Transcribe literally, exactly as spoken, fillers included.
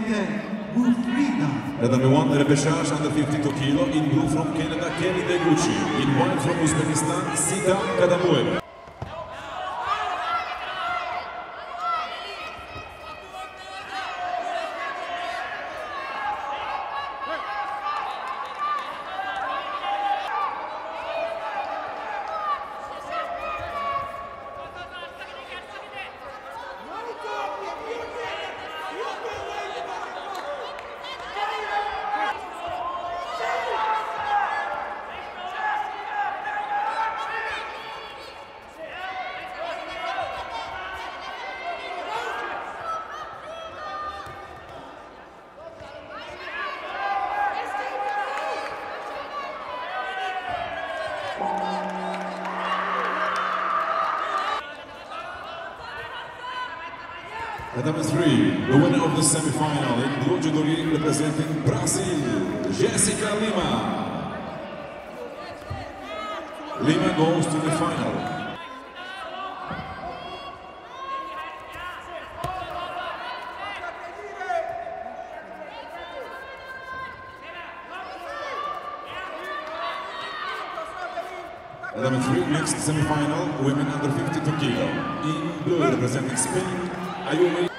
GIUFFRIDA. The number one repechage under fifty-two kilo, in blue from Canada, Kenny Deguchi. In white from Uzbekistan, Sita Kadamueva. At number three, the winner of the semi-final in blue Judo Royal representing Brazil, Jessica Lima. Lima goes to the final. At number three, next semi-final, women under fifty-two kilo. In blue representing Spain, Ayumi.